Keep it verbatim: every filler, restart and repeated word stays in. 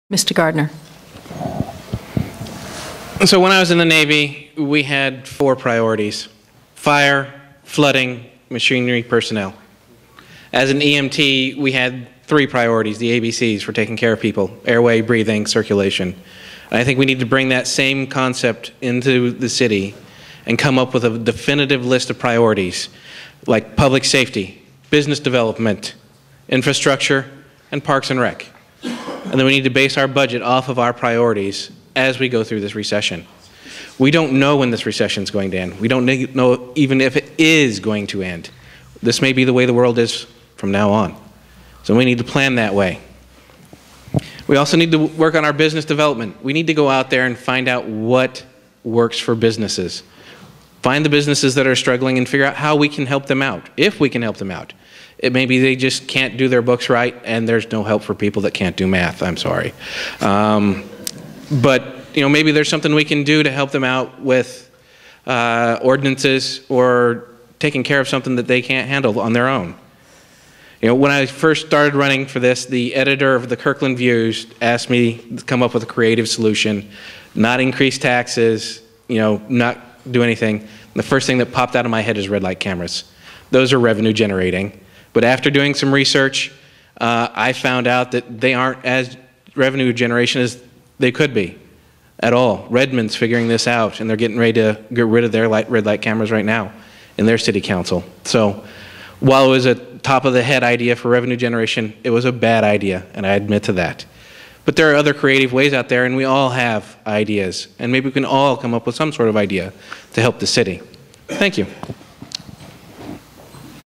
Mister Gardner. So when I was in the Navy, we had four priorities: fire, flooding, machinery, personnel. As an E M T, we had three priorities, the A B Cs for taking care of people: airway, breathing, circulation. And I think we need to bring that same concept into the city and come up with a definitive list of priorities like public safety, business development, infrastructure, and parks and rec. And then we need to base our budget off of our priorities as we go through this recession. We don't know when this recession is going to end. We don't know even if it is going to end. This may be the way the world is from now on. So we need to plan that way. We also need to work on our business development. We need to go out there and find out what works for businesses. Find the businesses that are struggling and figure out how we can help them out, if we can help them out. It may be they just can't do their books right, and there's no help for people that can't do math. I'm sorry. Um, but you know, maybe there's something we can do to help them out with uh, ordinances or taking care of something that they can't handle on their own. You know, when I first started running for this, the editor of the Kirkland Views asked me to come up with a creative solution, not increase taxes, you know, not do anything. The first thing that popped out of my head is red light cameras. Those are revenue generating. But after doing some research, uh, I found out that they aren't as revenue generation as they could be at all. Redmond's figuring this out, and they're getting ready to get rid of their light, red light cameras right now in their city council. So while it was a top of the head idea for revenue generation, it was a bad idea, and I admit to that. But there are other creative ways out there, and we all have ideas, and maybe we can all come up with some sort of idea to help the city. Thank you.